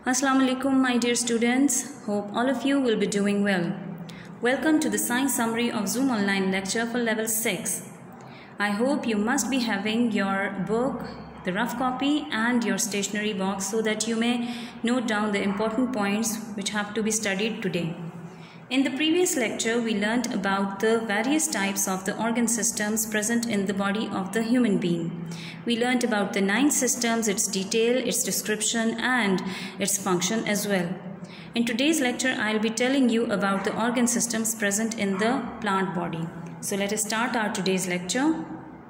Assalamu alaikum, my dear students. Hope all of you will be doing well. Welcome to the science summary of Zoom online lecture for level 6. I hope you must be having your book, the rough copy and your stationery box so that you may note down the important points which have to be studied today. In the previous lecture, we learnt about the various types of the organ systems present in the body of the human being. We learnt about the 9 systems, its detail, its description and its function as well. In today's lecture, I will be telling you about the organ systems present in the plant body. So let us start our today's lecture.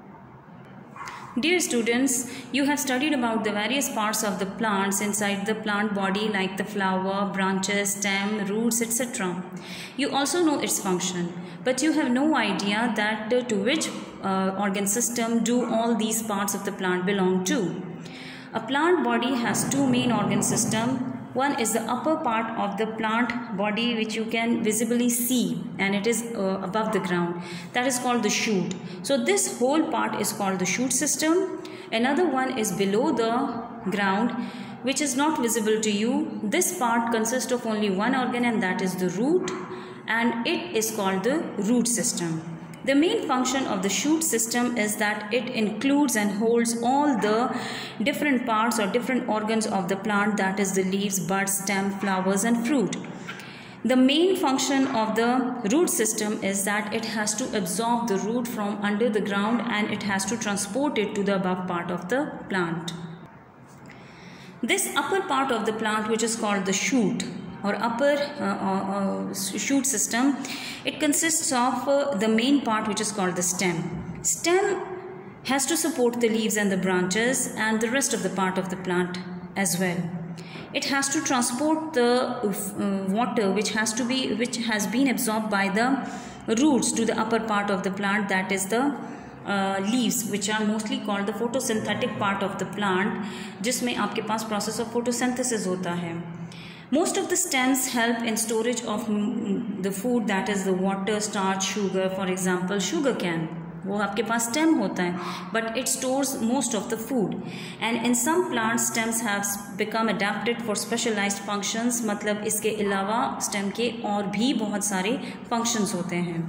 Dear students, you have studied about the various parts of the plants inside the plant body like the flower, branches, stem, roots, etc. You also know its function, but you have no idea that to which organ system do all these parts of the plant belong to. A plant body has 2 main organ systems. One is the upper part of the plant body which you can visibly see and it is above the ground. That is called the shoot. So this whole part is called the shoot system. Another one is below the ground which is not visible to you. This part consists of only one organ and that is the root, and it is called the root system. The main function of the shoot system is that it includes and holds all the different parts or different organs of the plant, that is the leaves, buds, stem, flowers and fruit. The main function of the root system is that it has to absorb the root from under the ground and it has to transport it to the above part of the plant. This upper part of the plant, which is called the shoot or upper shoot system, it consists of the main part which is called the stem. Stem has to support the leaves and the branches and the rest of the part of the plant as well. It has to transport the water which has been absorbed by the roots to the upper part of the plant, that is the leaves, which are mostly called the photosynthetic part of the plant, जिसमें आपके पास process of photosynthesis होता है. Most of the stems help in storage of the food, that is the water, starch, sugar. For example, sugar cane, वो आपके पास stem होता है, but it stores most of the food. And in some plants, stems have become adapted for specialized functions. मतलब इसके अलावा stem के और भी बहुत सारे functions होते हैं.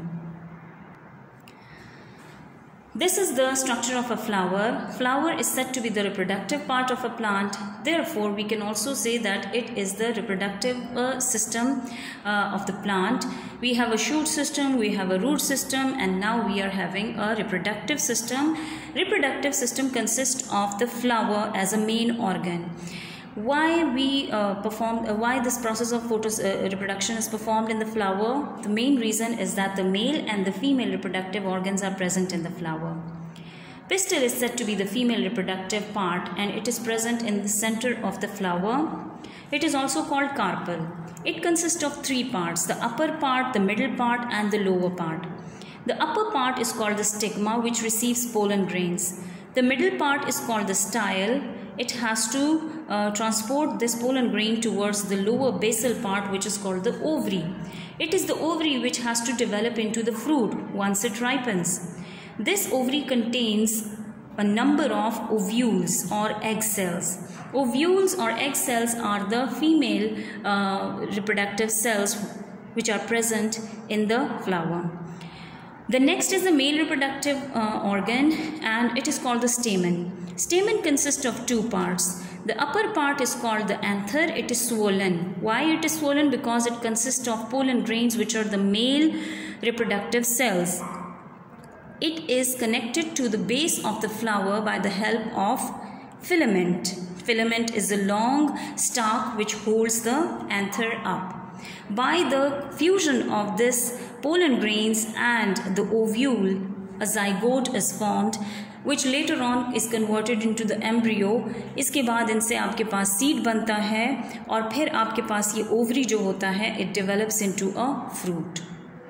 This is the structure of a flower. Flower is said to be the reproductive part of a plant. Therefore, we can also say that it is the reproductive system of the plant. We have a shoot system, we have a root system, and now we are having a reproductive system. Reproductive system consists of the flower as a main organ. Why this process of reproduction is performed in the flower? The main reason is that the male and the female reproductive organs are present in the flower. Pistil is said to be the female reproductive part and it is present in the center of the flower. It is also called carpel. It consists of 3 parts: the upper part, the middle part and the lower part. The upper part is called the stigma, which receives pollen grains. The middle part is called the style. It has to transport this pollen grain towards the lower basal part, which is called the ovary. It is the ovary which has to develop into the fruit once it ripens. This ovary contains a number of ovules or egg cells. Ovules or egg cells are the female reproductive cells which are present in the flower. The next is the male reproductive organ and it is called the stamen. Stamen consists of 2 parts. The upper part is called the anther. It is swollen. Why it is swollen? Because it consists of pollen grains, which are the male reproductive cells. It is connected to the base of the flower by the help of filament. Filament is a long stalk which holds the anther up. By the fusion of this pollen grains and the ovule, a zygote is formed, which later on is converted into the embryo. इसके बाद इनसे आपके पास seed बनता है और फिर आपके पास ये ovary जो होता है, it develops into a fruit.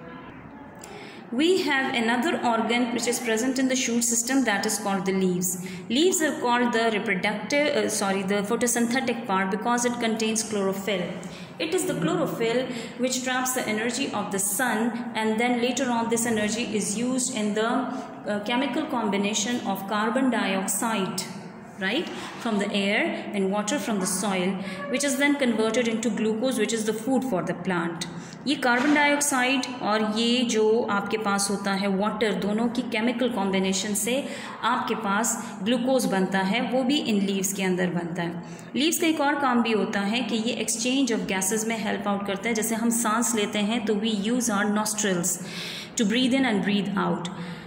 We have another organ which is present in the shoot system, that is called the leaves. Leaves are called the the photosynthetic part because it contains chlorophyll. It is the chlorophyll which traps the energy of the sun and then later on this energy is used in the chemical combination of carbon dioxide right, from the air and water from the soil, which is then converted into glucose, which is the food for the plant. ये carbon dioxide और ये जो आपके पास होता है water, दोनों की chemical combination से आपके पास ग्लूकोज बनता है, वो भी इन लीव्स के अंदर बनता है. लीव्स का एक और काम भी होता है कि ये एक्सचेंज ऑफ गैसेस में हेल्प आउट करता है. जैसे हम सांस लेते हैं तो we use our nostrils to breathe in and breathe out.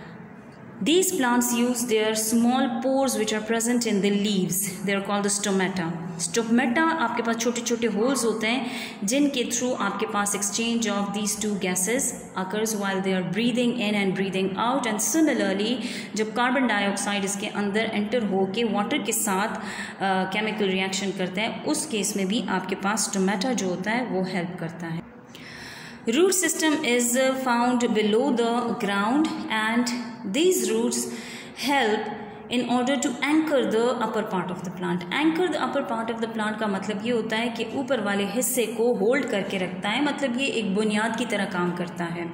These plants use their small pores which are present in the leaves. They are called the stomata. Stomata आपके पास छोटे छोटे holes होते हैं जिनके थ्रू आपके पास exchange of these two gases occurs while they are breathing in and breathing out. And similarly जब carbon dioxide इसके अंदर एंटर होके वाटर के साथ केमिकल रिएक्शन करते हैं, उस केस में भी आपके पास stomata जो होता है वो हेल्प करता है. Root system is found below the ground, and these roots help in order to anchor the upper part of the plant. Anchor the upper part of the plant का मतलब ये होता है कि ऊपर वाले हिस्से को होल्ड करके रखता है, मतलब ये एक बुनियाद की तरह काम करता है.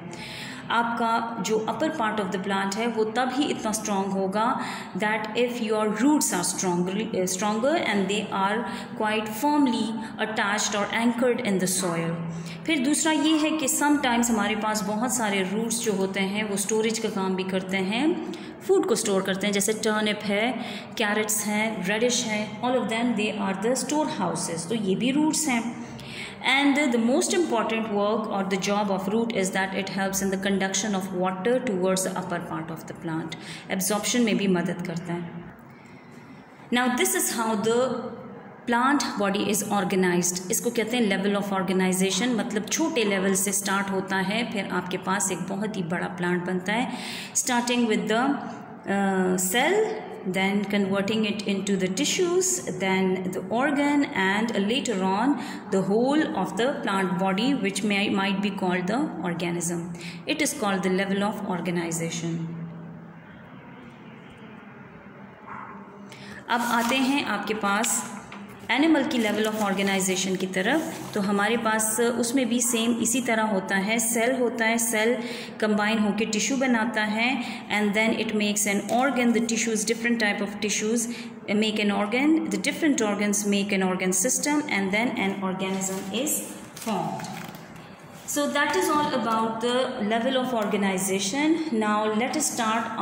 आपका जो upper part of the plant है वो तब ही इतना स्ट्रॉन्ग होगा that if your roots are stronger and they are quite firmly attached और एंकर्ड इन द सॉयल. फिर दूसरा ये है कि समटाइम्स हमारे पास बहुत सारे रूट्स जो होते हैं वो स्टोरेज का काम भी करते हैं, फूड को स्टोर करते हैं. जैसे टर्निप है, कैरेट्स हैं, रेडिश है, all of them they are the store houses. तो ये भी रूट्स हैं. And the most important work or the job of root is that it helps in the conduction of water towards the upper part of the plant. Absorption में भी मदद करता है. Now this is how the plant body is organized. इसको कहते हैं level of organization, मतलब छोटे level से start होता है, फिर आपके पास एक बहुत ही बड़ा plant बनता है, starting with the cell, then converting it into the tissues, then the organ, and later on the whole of the plant body, which might be called the organism. It is called the level of organization. अब आते हैं आपके पास animal की level of organisation की तरफ. तो हमारे पास उसमें भी सेम इसी तरह होता है. सेल होता है, सेल कंबाइन होकर टिश्यू बनाता है, and then it makes an organ. The tissues, different type of tissues make an organ, the different organs make an organ system, and then an organism is formed. So that is all about the level of organization. Now let us start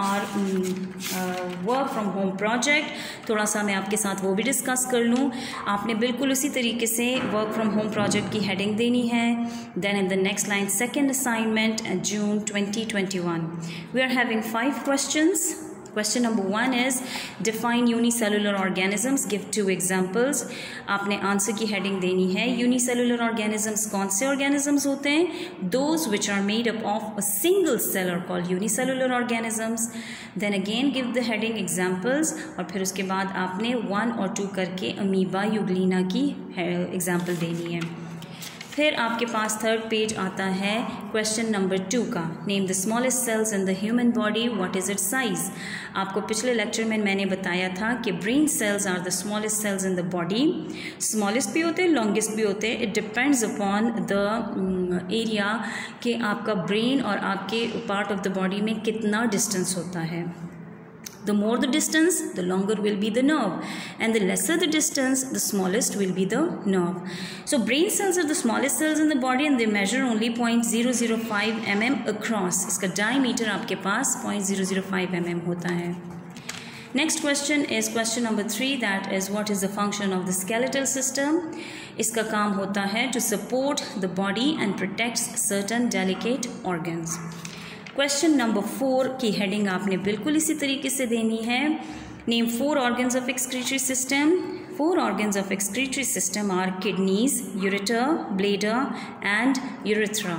our work from home project. थोड़ा सा मैं आपके साथ वो भी discuss कर लूँ. आपने बिल्कुल उसी तरीके से वर्क फ्रॉम होम प्रोजेक्ट की हेडिंग देनी है. Then in the next line, second assignment, June 2021. We are having 5 questions. Question number 1 is define unicellular organisms. Give 2 examples. आपने आंसर की हेडिंग देनी है. यूनिसेलुलर ऑर्गेनिजम्स कौन से ऑर्गेनिजम्स होते हैं? Those which are made up of a single cell are called unicellular organisms. Then again give the heading examples, और फिर उसके बाद आपने 1 और 2 करके अमीबा, यूग्लिना की एग्जाम्पल देनी है. फिर आपके पास थर्ड पेज आता है क्वेश्चन नंबर 2 का. Name the smallest cells in the human body, what is it size. आपको पिछले लेक्चर में मैंने बताया था कि brain cells are the smallest cells in the body. Smallest भी होते हैं, लॉन्गेस्ट भी होते हैं. It depends upon the area कि आपका ब्रेन और आपके पार्ट ऑफ द बॉडी में कितना डिस्टेंस होता है. The more the distance, the longer will be the nerve, and the lesser the distance, the smallest will be the nerve. So brain cells are the smallest cells in the body, and they measure only 0.005 mm across. इसका diameter आपके पास 0.005 mm होता है. Next question is question number 3, that is what is the function of the skeletal system. इसका काम होता है to support the body and protects certain delicate organs. Question number 4 की heading आपने बिल्कुल इसी तरीके से देनी है. Name 4 organs of excretory system. 4 organs of excretory system are kidneys, ureter, bladder and urethra.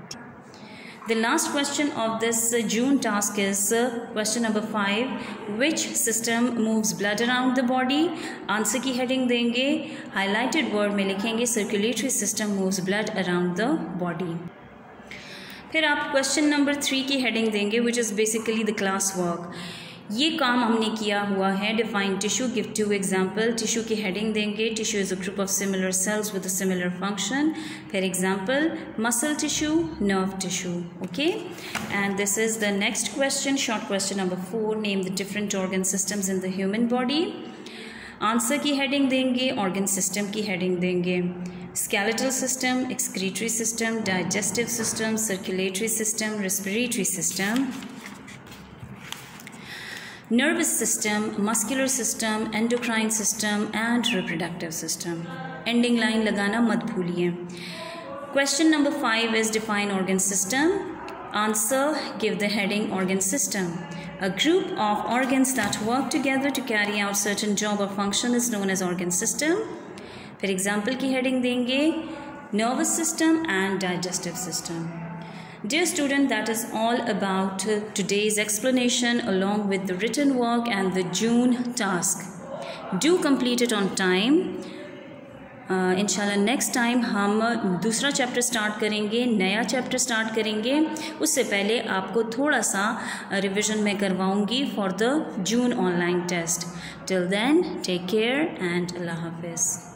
The last question of this June task is question number 5. Which system moves blood around the body? Answer की heading देंगे, highlighted word में लिखेंगे circulatory system moves blood around the body. फिर आप question number 3 की heading देंगे which is basically the class work. ये काम हमने किया हुआ है. Define tissue, give 2 example. Tissue की हेडिंग देंगे, tissue is a group of similar cells with a similar function. फिर example, muscle tissue, nerve tissue. Okay, and this is the next question, short question number 4. Name the different organ systems in the human body. Answer की heading देंगे, organ system की heading देंगे। Skeletal system, excretory system, digestive system, circulatory system, respiratory system, nervous system, muscular system, endocrine system and reproductive system. Ending line लगाना मत भूलिए। Question number 5 is define organ system. Answer, give the heading organ system. A group of organs that work together to carry out certain job or function is known as organ system. फिर example की heading देंगे nervous system and digestive system. Dear student, that is all about today's explanation along with the written work and the June task. Do complete it on time. इंशाल्लाह next time हम दूसरा chapter start करेंगे, नया chapter start करेंगे। उससे पहले आपको थोड़ा सा रिविज़न मैं करवाऊंगी for the June online test. Till then take care and अल्लाह हाफिज़।